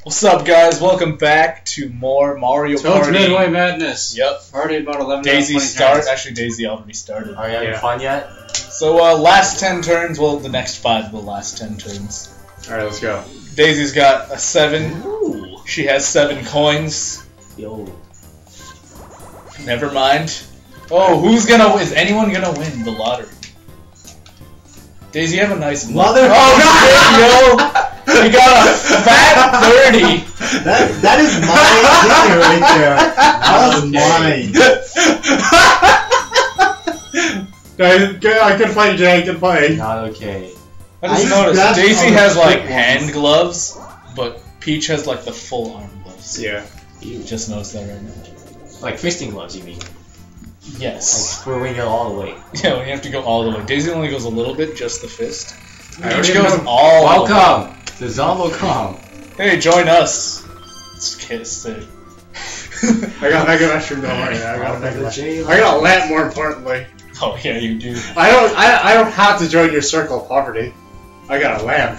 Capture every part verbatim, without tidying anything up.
What's up, guys? Welcome back to more Mario So it's Party. Midway Madness. Yep. Already about eleven. Daisy starts. Actually, Daisy already started. Are you having Yeah. fun yet? So, uh, last ten turns. Well, the next five will last ten turns. Alright, let's go. Daisy's got a seven. Ooh. She has seven coins. Yo. Never mind. Oh, who's gonna? Is anyone gonna win the lottery? Daisy, you have a nice Mother. Oh shit, yo! You got a fat thirty. That that is my right there. That was mine. I, I could play, Jay. Good play. Not okay. I just I noticed grabbed Daisy all the has like thick hand ones. gloves, but Peach has like the full arm gloves. Yeah. Ew. Just noticed that right now. Like fisting gloves, you mean? Yes. Like for when you go all the way. Yeah, when you have to go all the way. Daisy only goes a little bit, just the fist. I Peach already goes know. all the way. Welcome to Zombocom. Hey, join us. Let's kiss it. I got Mega Mushroom, don't worry. I got a Mega the Mushroom. jail. I got a lamp, more importantly. Oh yeah, you do. I don't I, I don't have to join your circle of poverty. I got a lamp.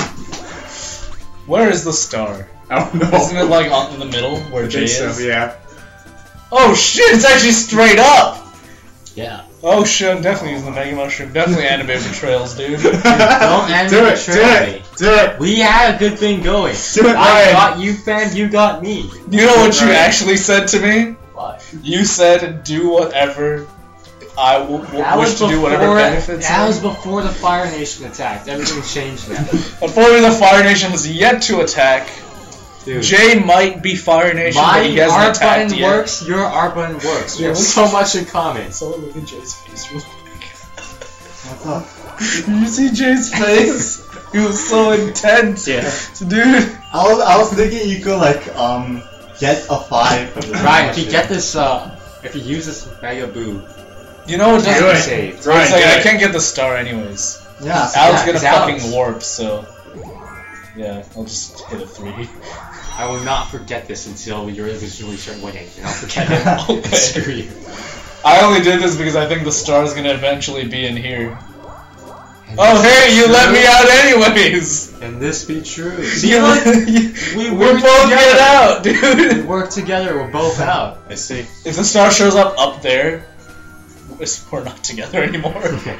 Where is the star? I don't know. Isn't it like on in the middle where I Jay think is? so, yeah. Oh shit! It's actually straight up. Yeah. Oh shit! I'm definitely using the Mega Mushroom. Definitely anime betrayals, dude. Don't end do me it, do it, do it. We had a good thing going. Do it, I Ryan. got you, fam. You got me. You know what you Right. actually said to me? What? You said, "Do whatever I w- w- That wish was to do, whatever before- benefits." That me." was before the Fire Nation attacked. Everything's changed now. Unfortunately, the Fire Nation has yet to attack. Dude. Jay might be Fire Nation, My but he hasn't R attacked button yet. works, your R button works. We Yeah, have we- so much in common. So look at Jay's face real quick. What's up? You see Jay's face? He was so intense. Yeah. Dude. I was I was thinking you could like um get a five from the Ryan, if you get this, uh, if you use this Mega Boo, You know what Do doesn't it. saved. Right, It's like do I it. can't get the star anyways. Yeah. Alex Yeah, gonna it's fucking Alex. warp, so yeah, I'll just hit a three. I will not forget this until you really start winning, and I'll forget it. Okay. Screw you. I only did this because I think the star's gonna eventually be in here. Oh hey, you let me out anyways! Can this be true? See, See, look, we we we work both together. get out, We dude! work together, we're both out. I see. If the star shows up up there, we're not together anymore.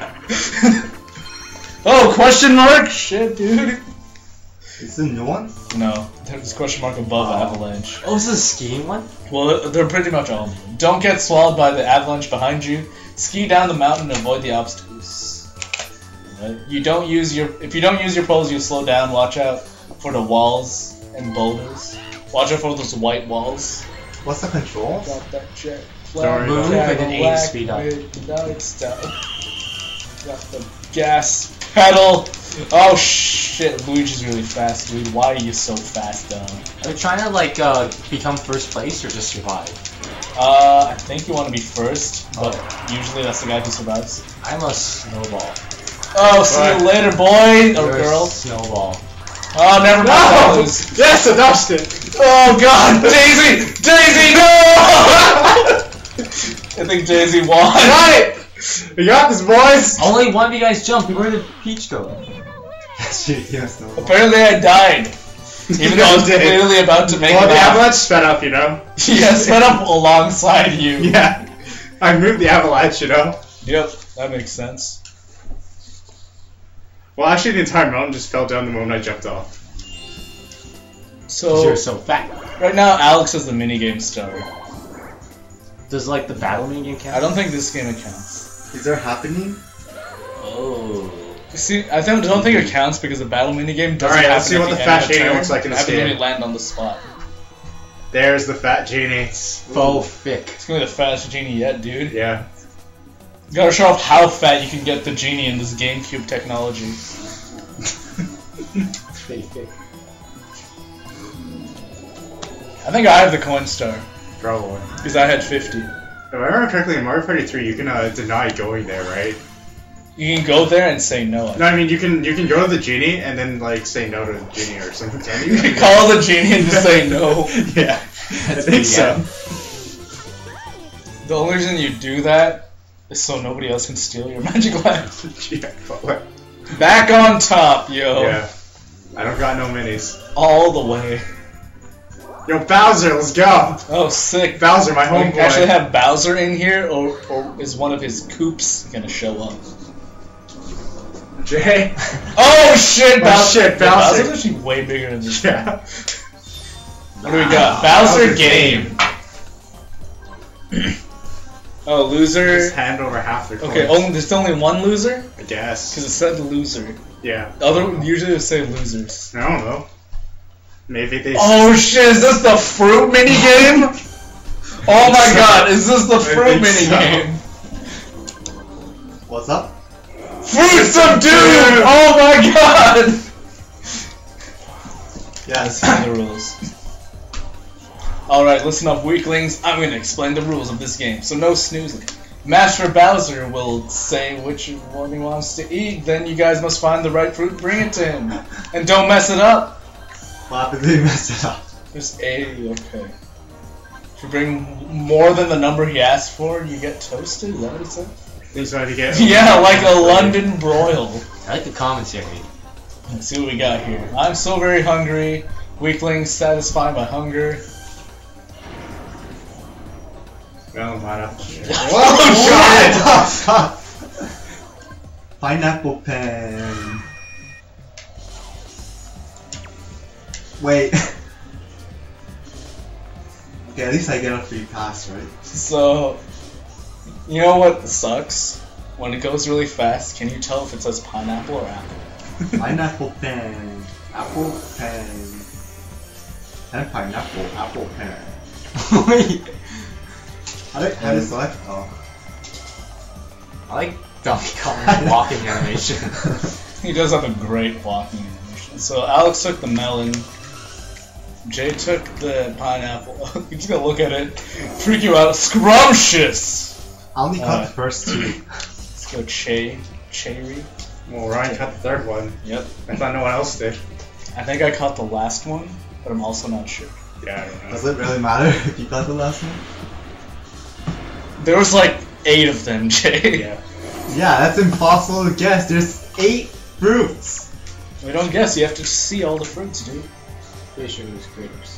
Oh, question mark? Shit, dude. It's a new one? No, there's a question mark above Oh. avalanche. Oh, is this a skiing one? Well, they're pretty much all new. Don't get swallowed by the avalanche behind you. Ski down the mountain and avoid the obstacles. Right? You don't use your if you don't use your poles, you slow down. Watch out for the walls and boulders. Watch out for those white walls. What's the control? Drop that jet. Sorry, move no. and then aim speed up. Midnight style. Drop the gas pedal. Oh shit! Luigi's really fast, dude. Why are you so fast, though? Are you trying to like uh, become first place or just survive? Uh, I think you want to be first, but usually that's the guy who survives. I'm a snowball. Oh, see Right. you later, boy or You're a girl. Snowball. Oh, never mind. I No! lose. Yes, I dodged it! Oh God, Daisy, Daisy, no! I think Daisy won. Got it! We got this, boys! Only one of you guys jumped. Where did Peach go? Shoot, yes, no. Apparently, I died, even though I was You did. clearly about to make Well, it the out. avalanche sped up, you know? Yeah, sped up alongside you. Yeah. I moved the avalanche, you know? Yep, that makes sense. Well, actually, the entire mountain just fell down the moment I jumped off. 'Cause So you're so fat. right now, Alex is the minigame star. Does like the battle minion count? I don't think this game counts. Is there happening? Oh. See, I don't, don't think it counts because the battle minigame doesn't Alright, happen let's see at what the the end fat of the genie turn. looks like in It a happens when stand. you land on the spot. There's the fat genie. Faux thick. It's gonna be the fattest genie yet, dude. Yeah. You gotta show off how fat you can get the genie in this GameCube technology. Fake thick. I think I have the coin star Probably. because I had fifty. If I remember correctly, in Mario Party three, you can uh, deny going there, right? You can go there and say no. No, I mean you can you can go to the genie and then like say no to the genie or something. Can you? You can call the genie and just say no. Yeah, I think so. The only reason you do that is so nobody else can steal your magic lamp. Yeah, probably. Back on top, yo. Yeah. I don't got no minis. All the way. Yo, Bowser, let's go. Oh, sick. Bowser, my Do we homeboy. actually have Bowser in here, or, or is one of his coops gonna show up? Jay. Oh shit, Oh, Bowser! shit, Bowser. Bowser's actually way bigger than this. Yeah. What do we got? Bowser Bowser's game. Oh, loser. Just hand over half their Okay, coins. only, there's only one loser? I guess. Because it said loser. Yeah. Other Usually it say losers. I don't know. Maybe they. Oh shit, is this the fruit mini game? Oh my so. god, is this the I fruit think mini so. game? What's up? Fruit subdued! Oh my god! Yes. The rules. Alright, listen up, weaklings. I'm gonna explain the rules of this game, so no snoozing. Master Bowser will say which one he wants to eat, then you guys must find the right fruit and bring it to him. And don't mess it up! What happens if you mess it up? There's A, okay. If you bring more than the number he asked for, you get toasted? Is that what he said? He's trying to get. Yeah, like a London broil. I like the commentary. Let's see what we got here. I'm so very hungry. Weaklings satisfy my hunger. Well, might have to share. Oh, Pineapple pen. Wait. Okay, at least I get a free pass, right? So, you know what sucks? When it goes really fast, can you tell if it says pineapple or apple? Pineapple pen. Apple pen. And pineapple. Apple pen. Wait. How do, how do you select? Oh. I like Donkey Kong's walking animation. He does have a great walking animation. So Alex took the melon. Jay took the pineapple. You're just gonna look at it, freak you out. Scrumptious! I only cut Alright. the first two. Let's go Che. Cherry. Well, Ryan cut the third one. Yep. I thought no one else did. I think I caught the last one, but I'm also not sure. Yeah, I don't know. Does it really matter if you got the last one? There was like eight of them, Jay. Yeah. Yeah, that's impossible to guess. There's eight fruits. We don't guess, you have to see all the fruits, dude. Pretty sure it was grapes.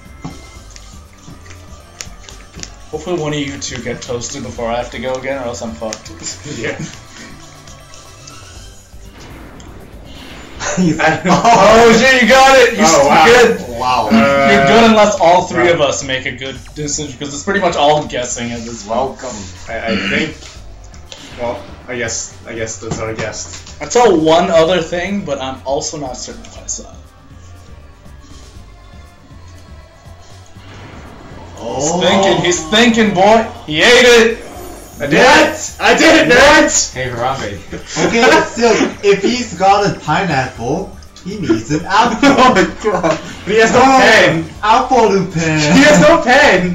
Hopefully one of you two get toasted before I have to go again, or else I'm fucked. Yeah. He's like, Oh, Jay, you got it! You're Oh, wow. good! wow. Uh, You're good unless all three right. of us make a good decision, because it's pretty much all guessing at this point. Welcome. I, I think. Well, I guess. I guess that's what I guessed. I saw one other thing, but I'm also not certain if I saw it. He's Oh. thinking, he's thinking, boy! He ate it! I did it! I did it, nerds! Hey, Harambe. Okay, still, if he's got a pineapple, he needs an apple. Oh my god! But he has no pen! Apple to pen. He has no pen!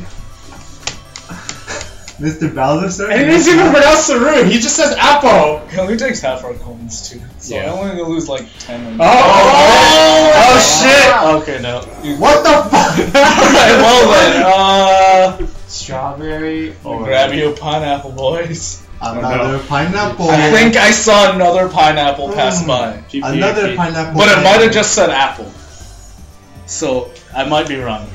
Mister Bowser, sir? And he doesn't even pronounce the root, he just says apple! He only takes half our coins, too. So Yeah. I'm only gonna lose like ten. Oh! Oh, Oh, shit! Okay, no. You- What the fuck? Alright, well then, uh... Strawberry or grab you a pineapple, boys. Another pineapple. I think I saw another pineapple pass Mm. by. P P A P. Another pineapple. But it pen. might have just said apple. So, I might be wrong.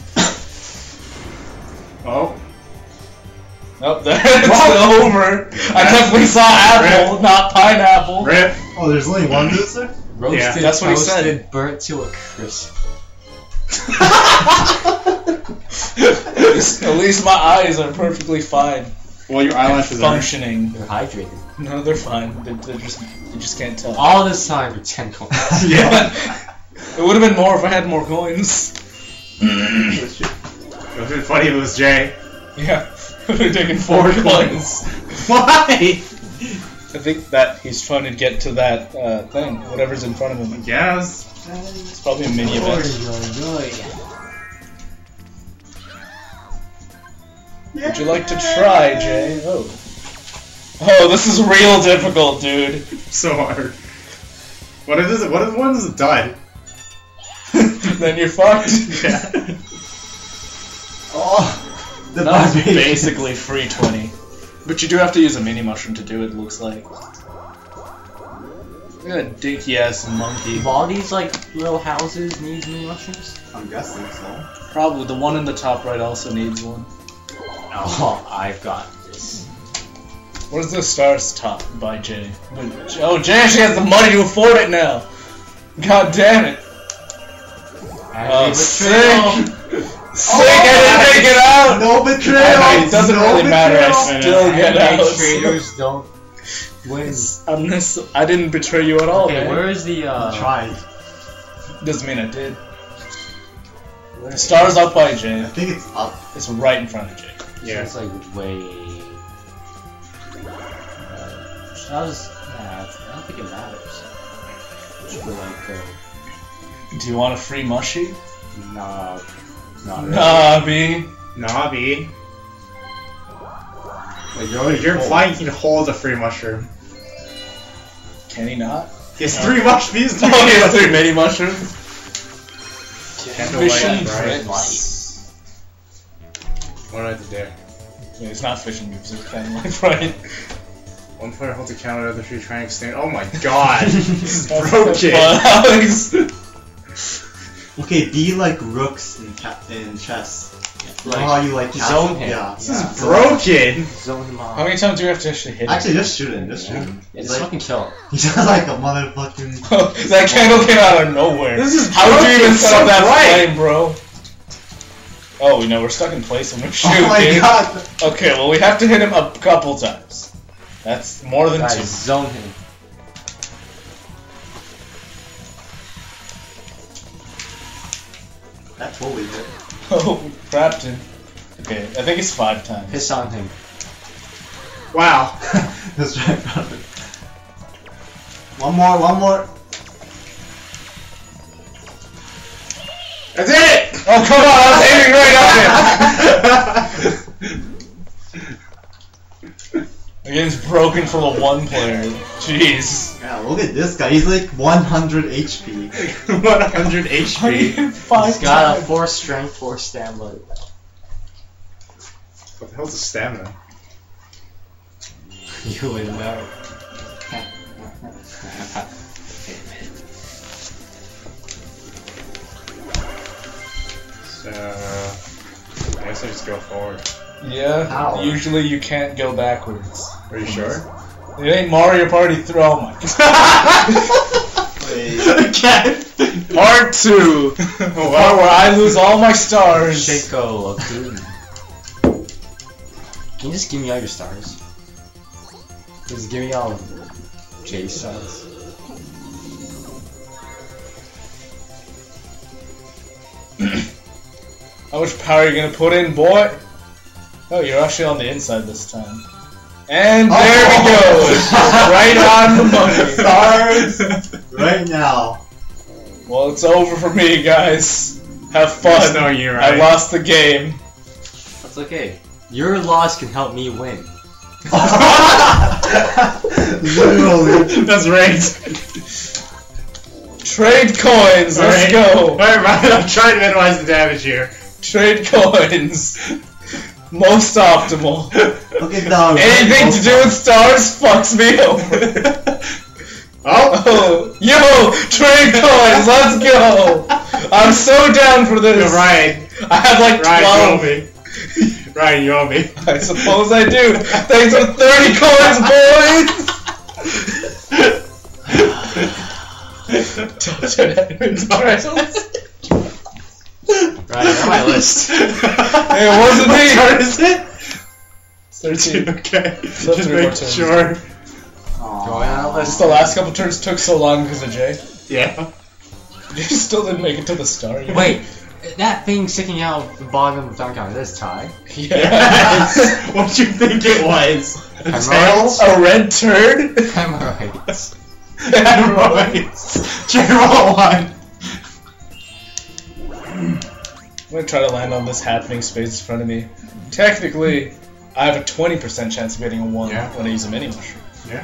Oh. Nope, that's over. I definitely saw apple, Rip. not pineapple. Rip. Oh, there's only one loser? roasted, Yeah, that's what he said. toasted, burnt to a crisp. At least my eyes are perfectly fine. Well, your eyelashes are. Functioning. They're hydrated. No, they're fine. They, they're just, you just can't tell. All this time for ten coins. Yeah. It would have been more if I had more coins. It would have been funny if it was Jay. Yeah, would have taken four coins. Why? I think that he's trying to get to that uh, thing, whatever's in front of him. Yes. It's probably a mini event. Would you like to try, Jay? Oh. Oh, this is real difficult, dude. So hard. What is it? What if one's a dud? Then you're fucked. Yeah. Oh, the That's vibration. basically free twenty. But you do have to use a mini mushroom to do it, looks like. Look at that dinky ass monkey. Do all these like little houses need mini mushrooms? I'm guessing so. Probably the one in the top right also needs one. Oh, I've got this. Where's the stars top by Jay? Oh, Jay actually has the money to afford it now. God damn it. Oh, sick! Sick, I didn't make it out! No betrayal! I- it doesn't no really matter, I betrayal. still get Anime out. traders don't win. I'm this, I didn't betray you at all, Okay, man. where is the uh? Tried. Doesn't mean I did. Stars up by I Jay. think it's up. It's right in front of Jay. Yeah. It's like way. Uh, I'll just. Nah, I don't think it matters. Just for like, uh, Do you want a free mushy? nah, not really. Nah, B. Navi. Wait, you're already You're full. implying he holds a free mushroom. Can he not? He has three mushrooms. These Oh, three he has three mini mushrooms. Candle Mission light, bright. Bricks. What do I have to do? Yeah, it's not fishing moves, it's kind of like right. One player holds a counter, other three trying to extend. Oh my god! It's That's broken! so fun, Alex. Okay, be like rooks in, ca- in chess. You know Like, how you like zone castle- him. Yeah, This yeah. is broken! Zone him out. How many times do we have to actually hit him? Actually, just shoot him. Just shoot him. Yeah, He's just like, fucking kill him. he's just like a motherfucking. That candle came out of nowhere. This is How would you broken, even set so up that bright. flame, bro? Oh, no, we're stuck in place when we're shooting. Oh my god! Okay, well, we have to hit him a couple times. That's more than Guys, two. zone him. That totally hit. Oh, crapped him. Okay, I think it's five times. Piss on him. Wow. That's right. One more, one more. I did it! Oh, come on, I was aiming right at him! The game's broken for the one player. Jeez. Yeah, look at this guy. He's like one hundred H P. one hundred H I P. hit five He's got a times. four strength, four stamina. What the hell's the stamina? You wouldn't know. So, I guess I just go forward. Yeah, How? usually you can't go backwards. Are you sure? It ain't Mario Party three. Oh my god. Wait. Again? Part two. The part where I lose all my stars. Shaco of Doom. Can you just give me all your stars? Just give me all J stars. How much power are you gonna put in, boy? Oh, you're actually on the inside this time. And there Oh. we go! It's just right on the money. Stars right now. Well, it's over for me, guys. Have There's fun. no you, I right? lost the game. That's okay. Your loss can help me win. Literally. That's right. Trade coins. Let's Alright. go. Alright, Ryan, I'm trying to minimize the damage here. Trade coins. Most optimal. Look at that. Anything to do with stars fucks me over. Oh! Oh, yo, trade coins, let's go! I'm so down for this. Yo, Ryan. I have like Ryan, you owe twelve. me. Ryan, you owe me. I suppose I do. Thanks for thirty coins, boys! Right, on my list. Hey, it wasn't What me. turn is it? thirteen. Okay. So Just three more making turns. sure. Going on a Just list. the last couple turns took so long because of Jay. Yeah. You still didn't make it to the star yet. Wait, that thing sticking out the bottom of the Donkey Kong, this tie. Yeah. Yes. What do you think it was? A Hemorrhoids? tail? A red turd? Hemorrhoids. Hemorrhoids. General one. I'm gonna try to land on this happening space in front of me. Technically, I have a twenty percent chance of getting a one Yeah. when I use a mini mushroom. Yeah.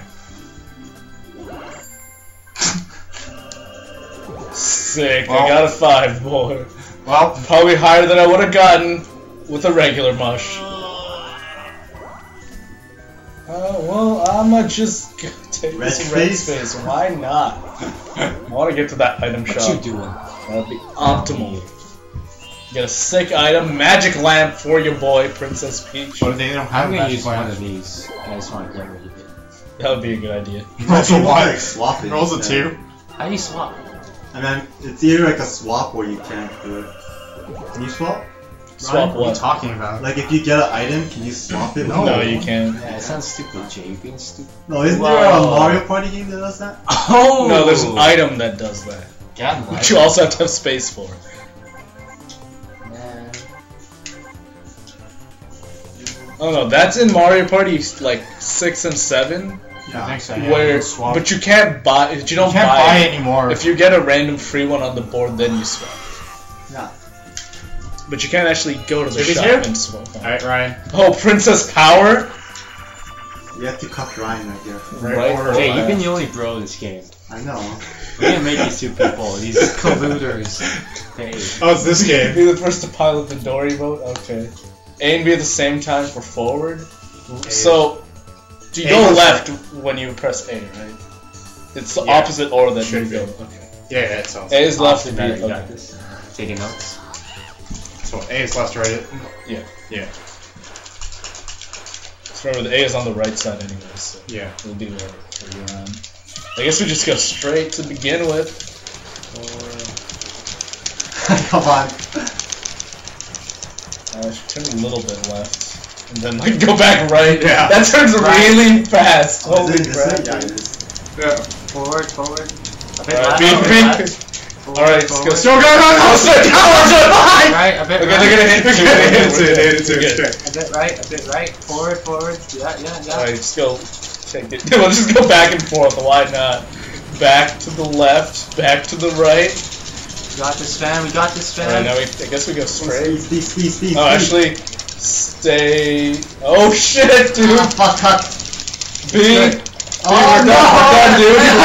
Sick, I Well- got a five, boy. Well, Probably higher than I would have gotten with a regular mush. Oh, well, I'ma just g- take Red this red space? space. Why not? I want to get to that item What shop. you doing? That'd be optimal. Get a sick item, magic lamp for your boy, Princess Peach. But they don't have I'm gonna magic use one lamp. of these. I just want to get rid of it. That would be a good idea. Rolls a You want, one. like, swap it Rolls a instead. two. How do you swap? And then it's either like a swap or you can't do it. Can you swap? Swap Ryan? What are you what? talking about? Like if you get an item, can you swap it? No. No, you can't. Yeah, it sounds stupid, Jay. You're being stupid. No, isn't there a Whoa. Mario Party game that does that? Oh! No, there's an item that does that. God, Which you also have to have space for. Man. Oh no, that's in Mario Party like six and seven, I think so. Yeah, where you swap. but you can't buy. You don't You can't buy, buy it. anymore. If you get a random free one on the board, then you swap. Yeah. But you can't actually go to the Is it shop here? and swap. Alright, Ryan. Oh, Princess Power! You have to cut Ryan right here. Right Right order. Jay, Wow. you've been the only bro in this game. I know. We're gonna make these two people, these colluders, pay. Oh, it's this game. Be the first to pilot the Dory boat? Okay. A and B at the same time for forward. So, do you A go goes left when you press A, right? It's the Yeah. opposite order that Should you be. go. Okay. Yeah, yeah, it sounds. A is left to Austin, B. better, you got Okay. this. Taking notes. So A is left, right? Yeah. Yeah. So remember, the A is on the right side anyway, so Yeah. it'll be where, where you're on. I guess we just go straight to begin with. Come on. Uh, I should turn a little bit left. And then, like, go back right. Yeah. That turns Right. really fast. Holy Is it- is crap. it? Yeah, it is. Yeah. Forward, forward. A bit Alright, left, B, a bit B. left. Forward, Alright, let's forward. go. Still go, go, go! Still go! Right, a bit Okay, right. they're gonna hit Okay, two. hit it, We're hit good. it, We're hit good. it. A bit right, a bit right. Forward, forward. Yeah, yeah, yeah. Alright, let's go. Take it. We'll just go back and forth. Why not? Back to the left, back to the right. We got this, fam. We got this, fam. Alright, now we, I guess we go straight. Speed, speed, speed, speed. Oh, actually, stay. Oh shit, dude! Ah, fuck, fuck. B. B, Oh, we're no. done,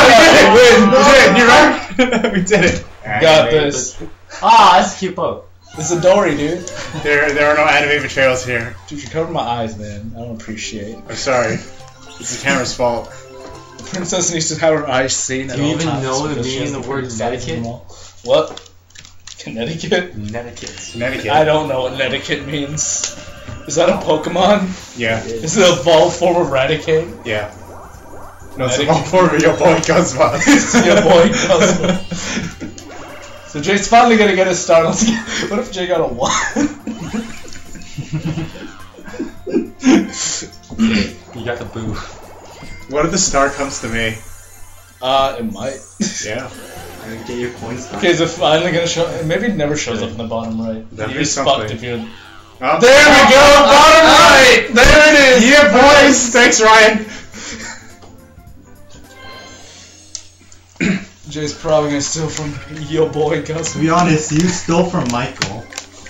we're done, dude. We win. We did it. Got this. Ah, that's a cute boat. This is a Dory, dude. There, there are no anime betrayals here. Dude, you covered my eyes, man. I don't appreciate it. I'm sorry. It's the camera's fault. The princess needs to have her eyes seen at Do you all even times know the because she meaning has of to the word keep sight of Connecticut? them all. What? Connecticut? Connecticut. Connecticut. I don't know what Connecticut means. Is that a Pokemon? Yeah. Is it a evolved form of Raticate? Yeah. No, it's Connecticut. all for your boy Cosmos. Your boy Cosmo. So Jay's finally gonna get his start. Let's get, what if Jay got a one? You got the boo. What if the star comes to me? Uh, it might. Yeah. I mean, get your coins back. Okay, is it finally gonna show? Maybe it never shows up in the bottom right. That'd You're be just something. fucked if you're. Oh. There we go, bottom right. There it is. Yeah, boys. Thanks, Ryan. Jay's probably gonna steal from your boy To Cosmo. be honest, you stole from Michael.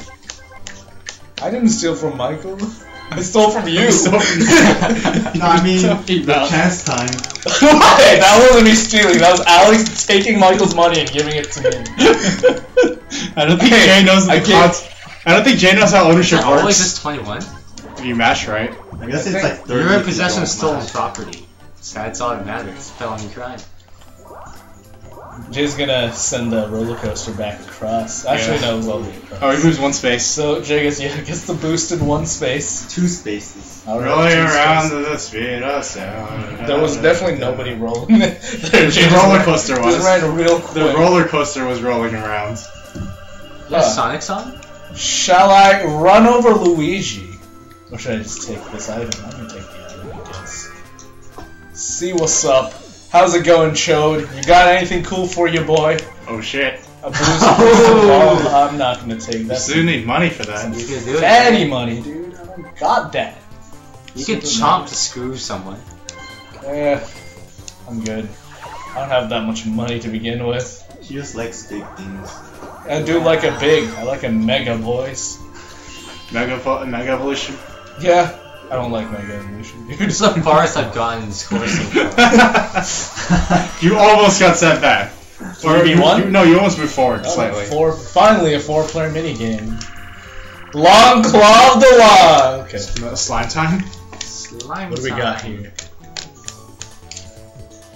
I didn't steal from Michael. I stole from you. You stole from me. No, I mean, Talking the about- chance time. Why? That wasn't me stealing. That was Alex taking Michael's money and giving it to me. I don't think Hey, Jay knows the I can't- cons- I don't think Jay knows how ownership Always works. just twenty-one. You match, right? I guess it's like thirty. You're in if you possession don't of stolen match. property. So that's all that matters. Felony crime. Jay's gonna send the roller coaster back across. Actually, Yeah. no, it will be across. Oh, he moves one space. So Jay gets yeah gets the boost in one space. Two spaces. All right, Rolling two around spaces. to the speed of sound. There was definitely nobody rolling. there. Jay The just roller ran- coaster just was. ran real quick. The roller coaster was rolling around. You have Sonic song? Shall I run over Luigi? Or should I just take this item? I'm gonna take the item, I guess. See what's up. How's it going, Chode? You got anything cool for you, boy? Oh shit. A boost oh. I'm not gonna take You that. still need money for that. You can do it. Daddy money, dude. I don't got that. You can chomp to screw someone. Eh, I'm good. I don't have that much money to begin with. She just likes big things. I do like a big. I like a mega voice. Mega, vo- Mega Evolution. Yeah, I don't like mega evolution, dude. It's the farthest I've gotten in this course so far. You almost got sent back. Or you, one? you- no, you almost moved forward Oh, slightly. four, finally a four-player minigame. Long Claw of the Law! Okay, No, Slime time? Slime what do we time. got here?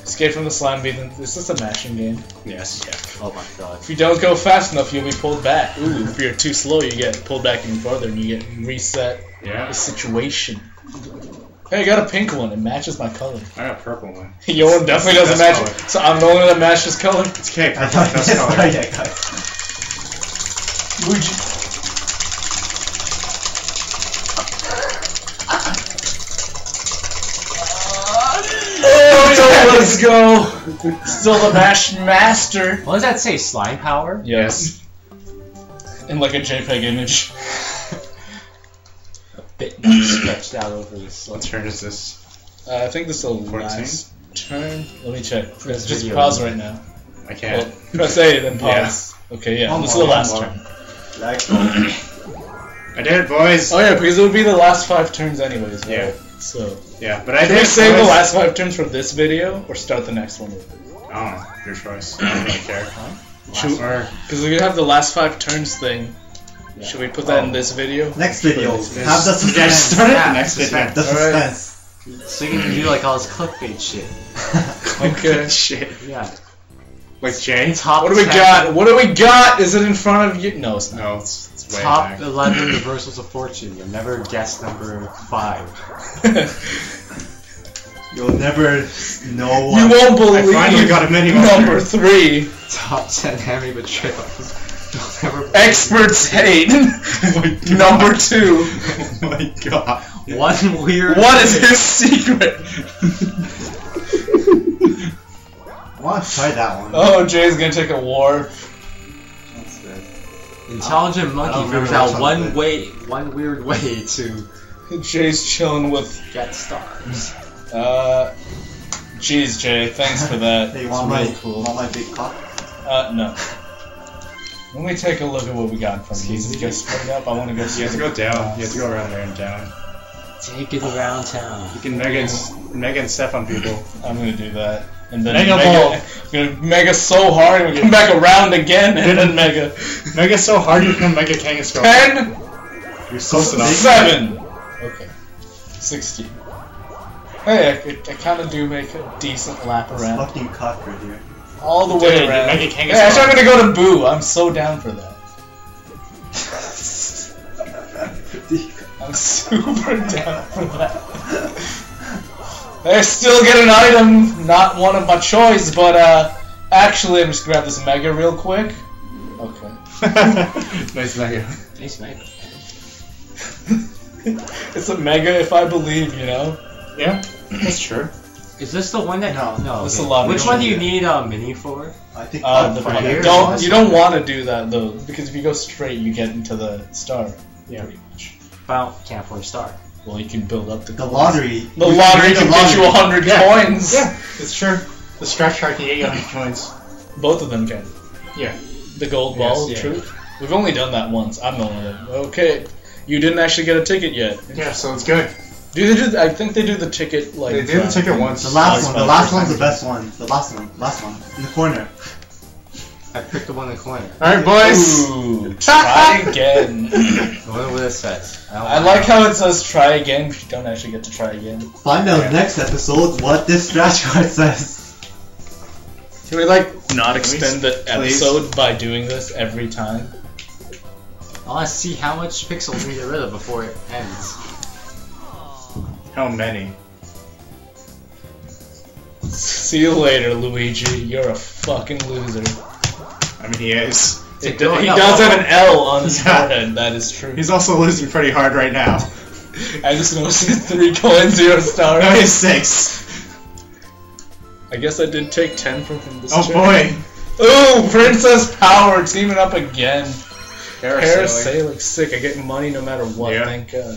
Escape from the slime beam. Is this a mashing game? Yes. Yeah. Oh my god. If you don't go fast enough, you'll be pulled back. Ooh, if you're too slow, you get pulled back even farther, and you get reset Yeah. the situation. Hey, I got a pink one. It matches my color. I got a purple one. Your one definitely doesn't Best match. color. So I'm the only one that matches color. It's okay. I Purple's thought best that's color. why I got. Luigi. Oh, yo, let's go. Still the mash master. What does that say? Slime power? Yes. In like a JPEG image. A bit stretched out over this. What turn is this? Uh, I think this will fourteen? last turn. Let me check. This Just video. pause right now. I can't. Well, press A, then pause. Okay, yeah. One this is more, the last one turn. Like, I did it, boys. Oh yeah, because it would be the last five turns anyways. Right? Yeah. So. Yeah, but I Should did we it, save the boys. last five turns for this video or start the next one with it? Oh, your choice. I don't really care. Should- Or Because we have the last five turns thing. Should we put that in this video? next video. Have the yeah, suspense. start it Yeah, next video. suspense. The Alright. suspense. So you can do like all this clickbait shit. Okay. Shit. Yeah. Like Jay? Top What do we ten, got? What do we got? Is it in front of you? No, it's not. No, it's, it's way Top back. eleven reversals of fortune. You'll never guess number five. You'll never know what. You won't I believe finally got a mini number monster. three. Top ten anime betrayals. You'll never Experts hate. Oh my God. Number two. Oh my god. One weird. What is his secret? I want to try that one. Oh, Jay's gonna take a war. That's good. Intelligent I monkey don't figures remember out which one one's way, one weird way to Jay's chilling with. get stars. Uh, jeez, Jay, thanks for that. Hey, you It's want really my, cool. want my big cock? Uh, no. Let me take a look at what we got from these. If you guys split up, I want to go see. You have to go down. You have to go around there and down. Take it around town. You can mega and, mega and step on people. I'm gonna do that. And then Mega mega, ball. I'm gonna mega so hard, and we come back around again, and then mega. Mega so hard you become Mega Kangaskhan. Ten, You're close enough. seven. Okay. Sixteen. Hey, I, I kind of do make a decent lap around. Fucking cock right here. All the Dude, way you around. make Hey, a Kangaskhan. actually, I'm gonna go to Boo. I'm so down for that. I'm super down for that. I still get an item, not one of my choice, but uh, actually, I'm just grab this mega real quick. Okay. Nice Mega. Nice mega. It's a mega if I believe, you know. Yeah, that's true. Is this the one that? No. no. This is okay. a lot of Which one do you money. need a mini for? I think Uh, oh, the for here. don't you don't want to do that though, because if you go straight, you get into the star. Yeah. Pretty much. Well, can't afford a star. Well, you can build up the The coins. lottery. The You lottery win the can get you a lottery. hundred Yeah. coins. Yeah, it's true. The scratch card can get you one hundred coins. Both of them can. Yeah. The gold Yes, ball of yeah. truth. We've only done that once. I'm the one that. Okay, you didn't actually get a ticket yet. Yeah, so it's good. Do they do? I think they do the ticket like. They did the uh, ticket once. The last Oh, one. it's The my last first one's the time. best one. The last one. Last one. In the corner. I picked the one in the corner. Alright, boys. Ooh, try again. I wonder what it says. I, don't I know. like how it says try again, but you don't actually get to try again. Find out Yeah. next episode what this scratch card says. Can we like not extend the please? episode by doing this every time? I want to see how much pixels we get rid of before it ends. How many? See you later, Luigi. You're a fucking loser. I mean, he is. It No, do- he no, does no. have an L on his Yeah. forehead. That is true. He's also losing pretty hard right now. I just noticed three coins, zero stars. No, he's six. I guess I did take ten from him this Oh turn. boy. Ooh, Princess Power teaming up again. Parasailing. Parasailing, sick. I get money no matter what. Yeah. Thank God.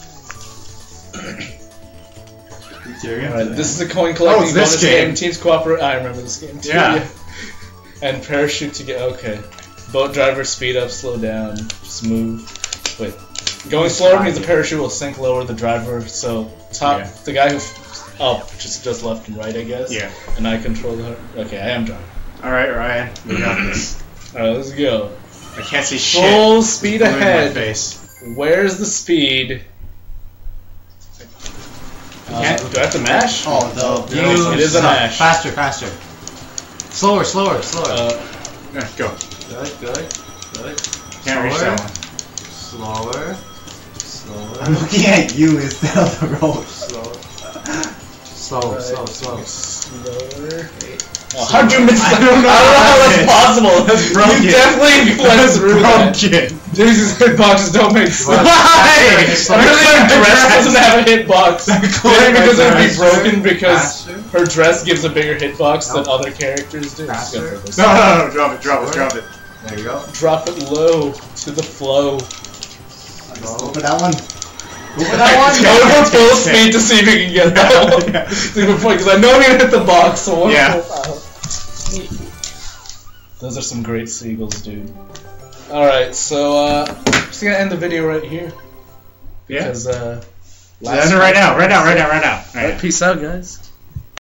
Tyrion. Alright, this is a coin collecting Oh, it's this bonus game. game. Teams cooperate. I remember this game too. Yeah. And parachute to get. Okay. Boat driver, speed up, slow down, just move. Wait. Going slower means the parachute will sink lower the driver. So top, Yeah. the guy who's up just does left and right, I guess. Yeah. And I control the. Okay, I am driving. Alright, Ryan. We got this. Alright, let's go. I can't see shit. Full speed It's blue in my ahead. face. Where's the speed? You Uh, can't, Do I have to mash? Oh, no. Yes, it is a mash. Faster, faster. Slower, slower, slower. Uh, Yeah, go. good, good, good. Can't reach that one. Slower. Slower. I'm looking at you instead of the road. Slower. Slow, slow, slow. Slower. Oh, how'd you miss that? I don't don't know know how how that's that possible. That's broken. You definitely went through that. Broken. Daisy's hitboxes don't make sense. Why? Her dress doesn't have a hitbox. Maybe because it would be Faster, broken because faster. her dress gives a bigger hitbox than Nope. other characters do. Just go Faster. for this. No, no, no, drop it, drop it, drop it. There you go. Drop it low to the flow. Slow. For that one. Go for that one. Go for full speed to see if you can get that one. See if because I know I'm gonna hit the box. So one Yeah. Those are some great seagulls, dude. Alright, so uh, just gonna end the video right here. Yeah. Because uh, End it right now, right now, right now, right now. Alright, peace out, guys.